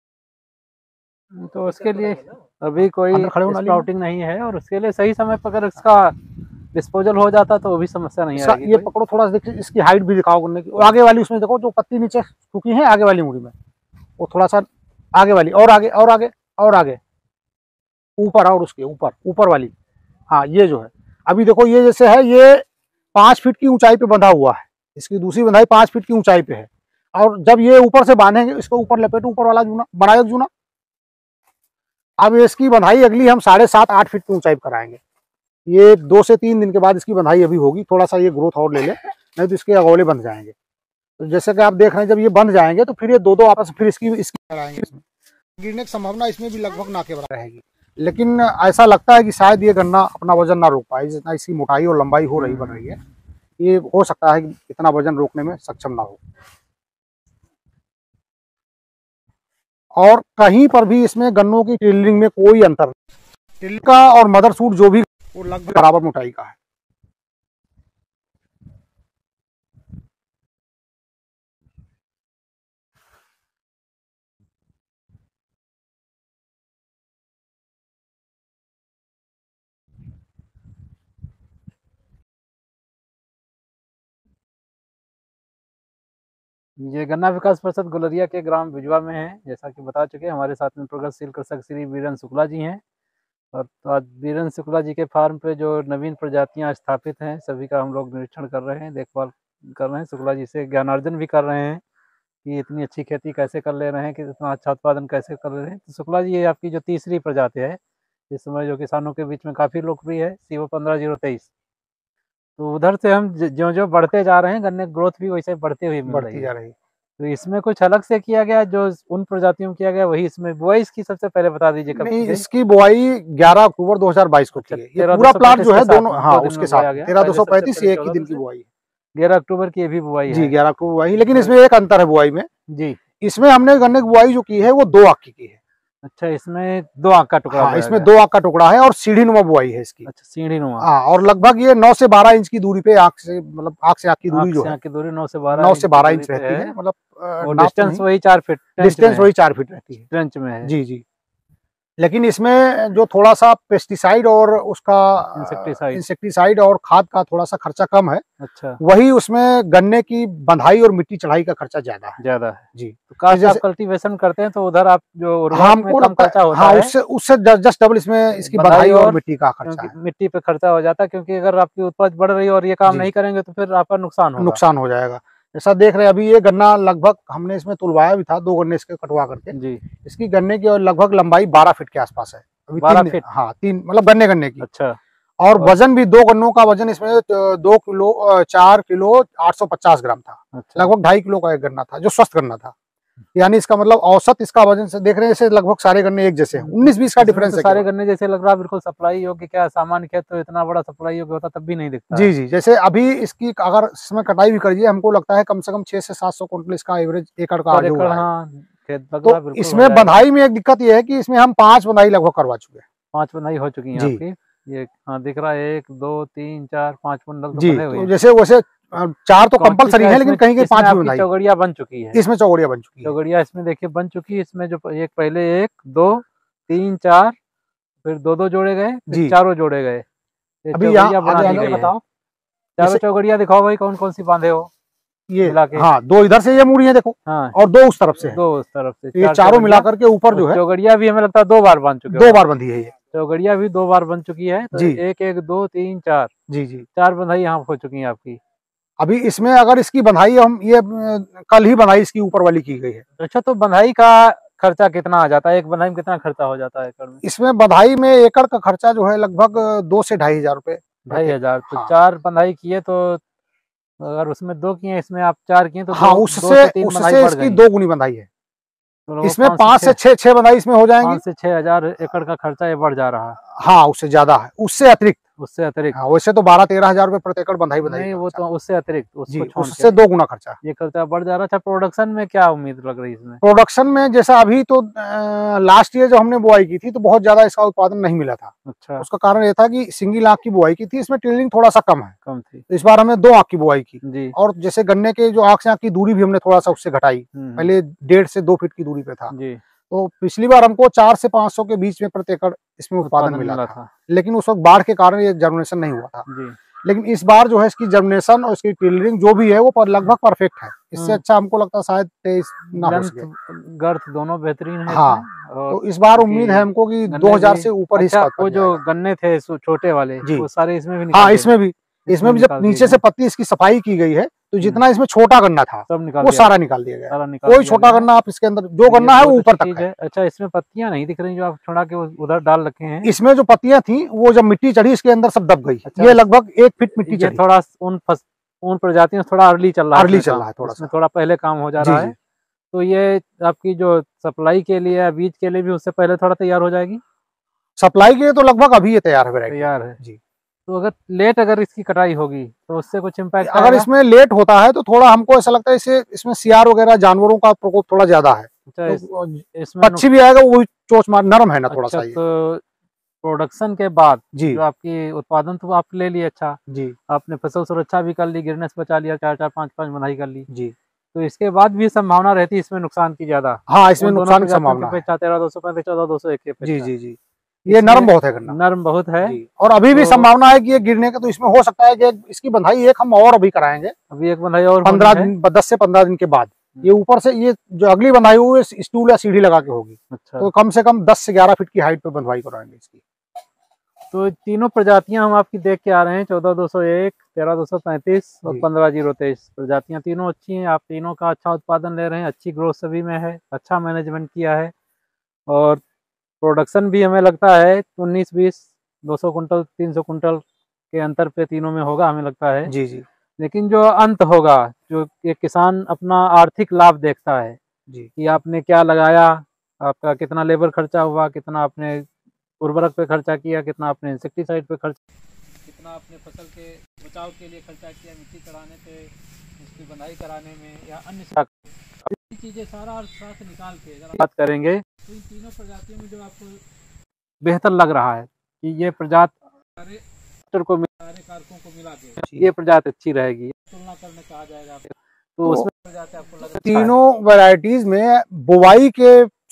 तो उसके लिए अभी कोई स्प्राउटिंग नहीं है, और उसके लिए सही समय पर अगर इसका डिस्पोजल हो जाता तो वो भी समस्या नहीं आएगी। ये पकड़ो थोड़ा सा, देखिए इसकी हाइट भी दिखाओ गन्ने की। आगे वाली उसमें देखो जो पत्ती नीचे सूखी है आगे वाली मुड़ी में, वो थोड़ा सा आगे वाली और आगे और आगे और आगे ऊपर और उसके ऊपर ऊपर वाली, हाँ ये जो है अभी देखो ये जैसे है ये पांच फीट की ऊंचाई पे बंधा हुआ है, इसकी दूसरी बंधाई पांच फीट की ऊंचाई पे है। और जब ये ऊपर से बांधेंगे इसको ऊपर लपेट ऊपर वाला जूना बनाए जूना, अब इसकी बंधाई अगली हम साढ़े सात आठ फीट की ऊंचाई पर कराएंगे। ये दो से तीन दिन के बाद इसकी बंधाई अभी होगी, थोड़ा सा ये ग्रोथ और ले ले, नहीं तो इसके अगोले बंध जाएंगे। तो जैसे कि आप देख रहे हैं जब ये बंध जाएंगे तो फिर ये दो दो आपस फिर इसकी इसकी कराएंगे। गिरने की संभावना इसमें भी लगभग ना के बराबर रहेगी, लेकिन ऐसा लगता है कि शायद ये गन्ना अपना वजन ना रोक पाए, जितना इसकी मोटाई और लंबाई हो रही बन रही है, ये हो सकता है कि इतना वजन रोकने में सक्षम ना हो। और कहीं पर भी इसमें गन्नों की टिल्लिंग में कोई अंतर नहीं, टिल्लिंग का और मदर सूट जो भी वो लगभग बराबर मोटाई का है। ये गन्ना विकास परिषद गुलरिया के ग्राम बिजवा में है। जैसा कि बता चुके हमारे साथ में प्रगतिशील कृषक श्री वीरेंद्र शुक्ला जी हैं, और आज वीरेंद्र शुक्ला जी के फार्म पे जो नवीन प्रजातियां स्थापित हैं सभी का हम लोग निरीक्षण कर रहे हैं, देखभाल कर रहे हैं। शुक्ला जी से ज्ञानार्जन भी कर रहे हैं कि इतनी अच्छी खेती कैसे कर ले रहे हैं, कि इतना अच्छा उत्पादन कैसे कर ले रहे हैं। तो शुक्ला जी ये आपकी जो तीसरी प्रजाति है इस समय जो किसानों के बीच में काफ़ी लोकप्रिय है, सी ओ पंद्रह जीरो तेईस। तो उधर से हम जो जो बढ़ते जा रहे हैं गन्ने ग्रोथ भी वैसे बढ़ते हुए बढ़ती जा रही है। तो इसमें कुछ अलग से किया गया जो उन प्रजातियों में किया गया वही इसमें बुआई इसकी सबसे पहले बता दीजिए कब? नहीं, इसकी बुआई ग्यारह अक्टूबर दो हज़ार बाईस को की है। ये पूरा प्लाट जो है दोनों, हाँ उसके साथ तेरह दो सौ पैंतीस एक ही दिन की बुआई है। ग्यारह अक्टूबर की भी बुआई है जी, ग्यारह अक्टूबर बुआई। लेकिन इसमें एक अंतर है बुआई में जी, इसमें हमने गन्ने की बुआई जो की है वो दो आंख की की है। अच्छा, इसमें दो आंख का टुकड़ा? हाँ, इसमें दो आंख का टुकड़ा है और सीढ़ी नुमा बुआई है इसकी। अच्छा, सीढ़ी नुमा। हाँ, और लगभग ये नौ से बारह इंच की दूरी पे आंख से मतलब आंख से आंख की दूरी जो है की दूरी नौ से बारह नौ से बारह इंच रहती है। मतलब डिस्टेंस वही चार फीट डिस्टेंस वही चार फीट रहती है ट्रेंच में है। जी जी। लेकिन इसमें जो थोड़ा सा पेस्टिसाइड और उसका इंसेक्टिसाइड इंसेक्टिसाइड और खाद का थोड़ा सा खर्चा कम है। अच्छा, वही उसमें गन्ने की बंधाई और मिट्टी चढ़ाई का खर्चा ज्यादा है। ज्यादा है जी, तो काश जैसे आप कल्टीवेशन करते हैं तो उधर आप जो उर्वरक में हमको कम लगता खर्चा है होता हाँ, है, उससे उससे जस्ट डबल इसमें इसकी बंधाई बंधाई और और मिट्टी का खर्चा क्योंकि है। मिट्टी पे खर्चा हो जाता है, क्योंकि अगर आपकी उपज बढ़ रही है और ये काम जी, नहीं करेंगे तो फिर आपका नुकसान होगा। नुकसान हो जाएगा। जैसा देख रहे हैं अभी ये गन्ना लगभग हमने इसमें तुलवाया भी था, दो गन्ने इसके कटवा करके। जी, इसकी गन्ने की लगभग लंबाई बारह फीट के आसपास है। अभी बारह तीन फीट हाँ तीन मतलब गन्ने गन्ने की। अच्छा, और और वजन भी दो गन्नों का वजन इसमें दो किलो चार किलो आठ सौ पचास ग्राम था। अच्छा, लगभग ढाई किलो का एक गन्ना था जो स्वस्थ गन्ना था। यानी इसका मतलब औसत इसका वजन से देख रहे हैं इसे लगभग सारे गन्ने एक जैसे हैं। उन्नीस बीस का इसमें डिफरेंस तो है सारे केवल। गन्ने जैसे लग रहा है बिल्कुल सप्लाई योग्य, क्या सामान्य खेत तो इतना बड़ा सप्लाई योग्य होता तब भी नहीं दिखता जी है। जी, जैसे अभी इसकी अगर इसमें कटाई भी करिए हमको लगता है कम से कम छह से सात सौ कुंटल इसका एवरेज एकड़ का पर आगे एकड़ हुआ है। हाँ खेत लग रहा है तो बिल्कुल हो इसमें जाएगा। बंधाई में एक दिक्कत ये है कि इसमें हम पांच बंधाई लगभग करवा चुके हैं। पांच बंधाई हो चुकी है जी आपकी, ये हाँ दिख रहा है, एक दो तीन चार पांच बंडल तो जी, बंधे हुए तो हैं। जैसे वैसे अ, चार तो कौन सी कंपलसरी क्या है, इसमें लेकिन कहीं कहीं इसमें पांच भी आपकी बंधाई चौगड़िया बन चुकी है, इसमें चौगड़िया बन चुकी है। चौगड़िया इसमें देखिए बन चुकी है। इसमें जो एक पहले एक दो तीन चार, फिर दो दो जोड़े गए, फिर जी, चारों जोड़े गए, ये अभी यहाँ चौगड़िया बना आगे दी आगे गई है। बताओ। चारों जैसे चौगड़िया दिखाओ भाई, कौन कौन सी बांधे हो ये मिला के। हाँ, दो इधर से ये मुड़ी है देखो, हाँ, और दो उस तरफ से है। दो उस तरफ से, तो ये चार चारों चौगड़िया। मिलाकर के ऊपर जो और है चौगड़िया भी हमें लगता है दो बार बांध चुके दो हो। बार बंधी है ये। चौगड़िया भी दो बार बन चुकी है, तो जी एक एक दो तीन चार, जी जी, चार बंधाई यहाँ हो चुकी है आपकी। अभी इसमें अगर इसकी बंधाई हम ये अ, कल ही बंधाई इसकी ऊपर वाली की गई है। अच्छा, तो बंधाई का खर्चा कितना आ जाता है, एक बंधाई में कितना खर्चा हो जाता है एकड़ में? इसमें बंधाई में एकड़ का खर्चा जो है लगभग दो से ढाई हजार रुपए ढाई प्रति। हजार तो हाँ चार बंधाई किए तो, अगर उसमें दो किए इसमें आप चार किए तो हाँ, दो, दो उससे से तीन बंधाई उससे बढ़ इसकी गई। दो गुनी बंधाई है। तो लगभग इसमें पाँच पांच से से छह छह बंधाई इसमें हो जाएंगी। पाँच से छह हजार एकड़ का खर्चा ये बढ़ जा रहा है, हाँ, उससे ज्यादा है, उससे अतिरिक्त। उससे अतिरिक्त। हाँ, वैसे तो बारह तेरह हजार रुपए प्रति एकड़ बंधाई बंधाई नहीं का वो खर्चा तो उससे अतिरिक्त, जी, उसको छोड़ उससे के दो गुना खर्चा। ये खर्चा बढ़ जा रहा। अच्छा, प्रोडक्शन में क्या उम्मीद लग रही है इसमें? प्रोडक्शन में जैसा अभी तो लास्ट ईयर जब हमने बुआई की थी तो बहुत ज्यादा इसका उत्पादन नहीं मिला था। अच्छा, उसका कारण ये था कि सिंगल आंख की बुआई की थी, इसमें टिलिंग थोड़ा सा कम है। कम थी तो इस बार हमने दो आंख की बुआई की, जी। और जैसे गन्ने के जो आंख से आंख की दूरी भी हमने थोड़ा सा उससे घटाई। हम्म, पहले डेढ़ से दो फीट की दूरी पे था, जी, तो पिछली बार हमको चार से पाँच सौ के बीच में प्रति एकड़ इसमें उत्पादन उत्पादन मिला मिला था। था लेकिन उस वक्त बाढ़ के कारण ये जर्मिनेशन नहीं हुआ था। जी। लेकिन इस बार जो है इसकी जर्मिनेशन और इसकी टिलरिंग जो भी है वो पर लगभग परफेक्ट है। इससे हम्म। अच्छा हमको लगता है शायद तेईस ना हो लेंथ सके। गर्थ दोनों बेहतरीन है हाँ, इसमें, और तो इस बार क्योंकि उम्मीद है हमको कि गन्ने दो हजार भी से ऊपर ही अच्छा, इसका वो उत्पादन जो जाएगा। गन्ने थे सो- छोटे वाले जी, वो सारे इसमें भी निकाल हाँ, दिए इसमें भी इसमें भी जब निकाल दिए नीचे से गए। पत्ती इसकी सफाई की गई है तो जितना इसमें छोटा गन्ना था सब निकाल वो दिया, सारा निकाल दिया गया। सारा निकाल कोई दिया छोटा गया। गन्ना आप इसके अंदर जो ये गन्ना है वो बहुत ऊपर अच्छी तक चीज है। है। अच्छा, इसमें पत्तियां नहीं दिख रही जो आप छोड़ा के उस- उधर डाल रखे हैं। इसमें जो पत्तियां थी वो जब मिट्टी चढ़ी इसके अंदर सब दब गई। अच्छा, ये लगभग एक फीट मिट्टी ये चढ़ी। थोड़ा उन फस, उन प्रजातियों से थोड़ा अर्ली चल रहा है, अर्ली इसमें चल काम। रहा है थोड़ा इसमें सा। थोड़ा पहले काम हो जा जी रहा जी, है। तो ये आपकी जो सप्लाई के लिए या बीज के लिए भी उससे पहले थोड़ा तैयार हो जाएगी, सप्लाई के लिए तो लगभग अभी ये तैयार है वैरायटी। तैयार है। जी, तो अगर लेट अगर इसकी कटाई होगी तो उससे कुछ इम्पैक्ट अगर आएगा? इसमें लेट होता है तो थोड़ा हमको ऐसा लगता है इसे इसमें सियार वगैरह जानवरों का प्रकोप थोड़ा ज्यादा है। अच्छा, इस, तो इसमें पक्षी भी आएगा वो भी चोच मार, नरम है ना थोड़ा अच्छा, सा ये। तो प्रोडक्शन के बाद जी जो आपकी उत्पादन तो आप ले लिए, अच्छा जी आपने फसल सुरक्षा भी कर ली, गिरने से बचा लिया, चार चार पाँच पाँच बंधाई कर ली, जी, तो इसके बाद भी संभावना रहती है इसमें नुकसान की ज्यादा? हाँ, इसमें उन दोनों नुकसान की प्रजातियों संभावना की है। अपेक्षा तेरह दो सौ पैंतीस चौदह दो सौ एक की जी अपेक्षा जी जी, ये इसमें नरम बहुत है गन्ना। नर्म बहुत है जी, और अभी भी तो संभावना है कि ये गिरने का, तो इसमें हो सकता है कि इसकी बंधाई एक हम और अभी कराएंगे अभी एक बंधाई और पंद्रह होनी है। दिन दस से पंद्रह दिन के बाद। ये ऊपर से ये जो अगली बंधाई हुई स्टूल या सीढ़ी लगा के होगी, अच्छा, तो कम से कम दस से ग्यारह फीट की हाइट पे बंधवाई कराएंगे इसकी। तो तीनों प्रजातियां हम आपकी देख के आ रहे हैं, चौदह दो सौ एक, तेरह दो सौ पैंतीस और जी। पंद्रह जीरो तेईस प्रजातियां तीनों अच्छी हैं। आप तीनों का अच्छा उत्पादन ले रहे हैं, अच्छी ग्रोथ सभी में है, अच्छा मैनेजमेंट किया है, और प्रोडक्शन भी हमें लगता है उन्नीस बीस दो सौ कुंटल तीन सौ कुंटल के अंतर पे तीनों में होगा हमें लगता है। जी जी लेकिन जो अंत होगा, जो एक किसान अपना आर्थिक लाभ देखता है जी, कि आपने क्या लगाया, आपका कितना लेबर खर्चा हुआ, कितना आपने उर्वरक पे खर्चा किया, कितना आपने इंसेक्टिसाइड पे खर्च, कितना आपने फसल के बचाव के लिए खर्चा किया, मिट्टी चढ़ाने पे, इसकी बंधाई कराने में या अन्य चीजें सारा साथ निकाल के अगर बात करेंगे तो इन तीनों प्रजातियों में जो आपको बेहतर लग रहा है कि ये प्रजाति सारे को सारे कारकों को मिला के ये प्रजाति अच्छी रहेगी, तुलना करने कहा जाएगा तो उसमें प्रजाति आपको लग तीनों वैरायटीज में बुवाई के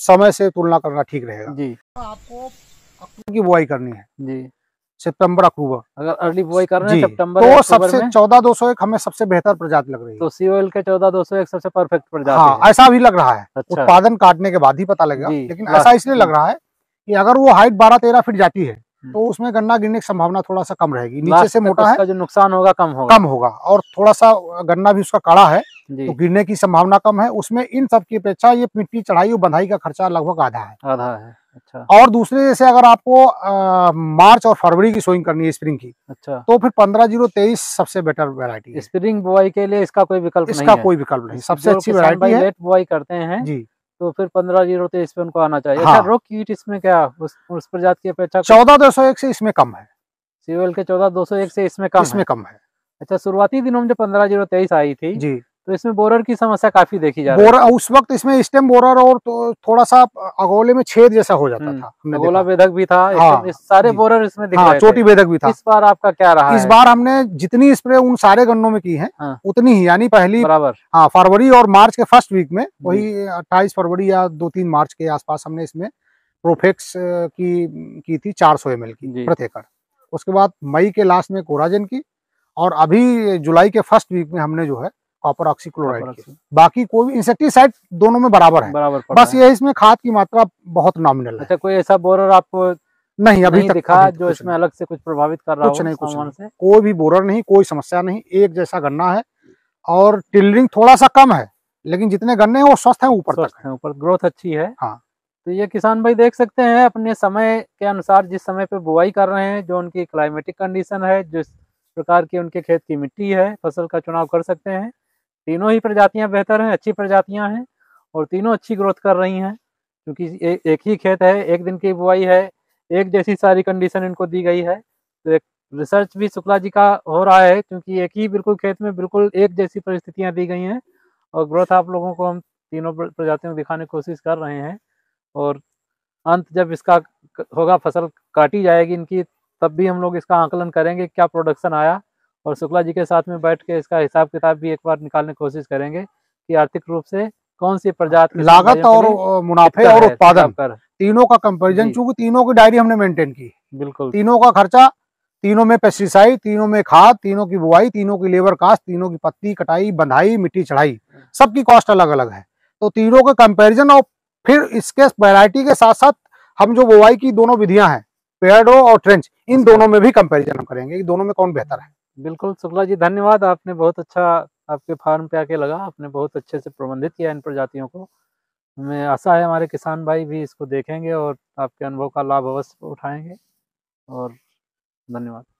समय से तुलना करना ठीक रहेगा जी। आपको अक्टूबर की बुआई करनी है जी, सितंबर अक्टूबर, अगर अर्ली बुआई कर रहे हैं सितंबर तो सबसे चौदह दो सौ एक हमें सबसे बेहतर प्रजाति लग रही है। तो सी ऑयल के चौदह दो सौ एक सबसे परफेक्ट प्रजाति हाँ, है। ऐसा भी लग रहा है। अच्छा। उत्पादन काटने के बाद ही पता लगेगा, लेकिन ऐसा इसलिए लग रहा है कि अगर वो हाइट बारह तेरह फीट जाती है तो उसमें गन्ना गिरने की संभावना थोड़ा सा कम रहेगी। नीचे से मोटा है, जो नुकसान होगा कम होगा कम होगा और थोड़ा सा गन्ना भी उसका कड़ा है तो गिरने की संभावना कम है। उसमें इन सब की अपेक्षा ये मिट्टी चढ़ाई और बंधाई का खर्चा लगभग आधा है आधा है। अच्छा। और दूसरे जैसे अगर आपको आ, मार्च और फरवरी की सोइंग करनी है स्प्रिंग की, अच्छा, तो फिर पंद्रह जीरो तेईस सबसे बेटर वेरायटी है। स्प्रिंग बुआई के लिए इसका कोई विकल्प नहीं है। इसका कोई विकल्प नहीं, सबसे अच्छी वेरायटी है। लेट बुआई करते हैं जी, तो फिर पंद्रह जीरो तेईस पे उनको आना चाहिए। हाँ। अच्छा, रोग कीट इसमें क्या उस, उस प्रजाति की अपेक्षा चौदह दो सौ एक से इसमें कम है। सीओएल के चौदह दो सौ एक से इसमें कम इसमें है। कम है। अच्छा, शुरुआती दिनों में जो पंद्रह जीरो तेईस आई थी जी, तो इसमें बोरर की समस्या काफी देखी जा रही है। उस वक्त इसमें स्टेम बोरर और तो थोड़ा सा अगोले में छेद जैसा हो जाता था। अगोला भेदक भी था। हाँ, इस सारे बोरर इसमें दिख हाँ, रहे थे। चोटी भेदक भी था। इस बार आपका क्या रहा इस है? बार हमने जितनी स्प्रे उन सारे गन्नों में की है, हाँ, उतनी ही, यानी पहली बराबर, हाँ, फरवरी और मार्च के फर्स्ट वीक में, वही अट्ठाईस फरवरी या दो तीन मार्च के आसपास हमने इसमें प्रोफेक्स की की थी चार सौ एम एल की प्रति एकड़। उसके बाद मई के लास्ट में कोराजन की और अभी जुलाई के फर्स्ट वीक में हमने जो है कॉपर ऑक्सीक्लोराइड की। बाकी कोई भी इंसेक्टिसाइड दोनों में बराबर है, बराबर बस ये इसमें खाद की मात्रा बहुत नॉमिनल है। अच्छा, कोई ऐसा बोरर आपको नहीं अभी तक दिखा जो इसमें अलग से कुछ प्रभावित कर रहा हो? कुछ नहीं, कुछ नहीं, कोई भी बोरर नहीं, कोई समस्या नहीं, एक जैसा गन्ना है और टिलरिंग थोड़ा सा कम है, लेकिन जितने गन्ने हैं वो स्वस्थ हैं, ऊपर तक है, ऊपर ग्रोथ अच्छी है। हाँ, तो ये किसान भाई देख सकते हैं अपने समय के अनुसार जिस समय पे बुआई कर रहे हैं, जो उनकी क्लाइमेटिक कंडीशन है, जिस प्रकार की उनके खेत की मिट्टी है, फसल का चुनाव कर सकते हैं। तीनों ही प्रजातियां बेहतर हैं, अच्छी प्रजातियां हैं और तीनों अच्छी ग्रोथ कर रही हैं, क्योंकि ए, एक ही खेत है, एक दिन की बुआई है, एक जैसी सारी कंडीशन इनको दी गई है। तो एक रिसर्च भी शुक्ला जी का हो रहा है, क्योंकि एक ही बिल्कुल खेत में बिल्कुल एक जैसी परिस्थितियां दी गई हैं और ग्रोथ आप लोगों को हम तीनों प्रजातियों को दिखाने की कोशिश कर रहे हैं। और अंत जब इसका होगा, फसल काटी जाएगी इनकी, तब भी हम लोग इसका आकलन करेंगे क्या प्रोडक्शन आया और शुक्ला जी के साथ में बैठ के इसका हिसाब किताब भी एक बार निकालने की कोशिश करेंगे कि आर्थिक रूप से कौन सी प्रजाति, लागत और मुनाफे और उत्पादन तीनों का कंपैरिजन, चूंकि तीनों की डायरी हमने मेंटेन की, बिल्कुल तीनों का खर्चा, तीनों में पेस्टिसाइड, तीनों में खाद, तीनों की बुआई, तीनों की लेबर कास्ट, तीनों की पत्ती कटाई, बंधाई, मिट्टी चढ़ाई, सबकी कॉस्ट अलग अलग है। तो तीनों के कंपैरिजन और फिर इसके वैरायटी के साथ साथ हम जो बुआई की दोनों विधियां हैं, पेड़ रो और ट्रेंच, इन दोनों में भी कंपैरिजन हम करेंगे कि दोनों में कौन बेहतर है। बिल्कुल शुक्ला जी, धन्यवाद, आपने बहुत अच्छा, आपके फार्म पे आके लगा, आपने बहुत अच्छे से प्रबंधित किया इन प्रजातियों को। हमें आशा है हमारे किसान भाई भी इसको देखेंगे और आपके अनुभव का लाभ अवश्य उठाएंगे। और धन्यवाद।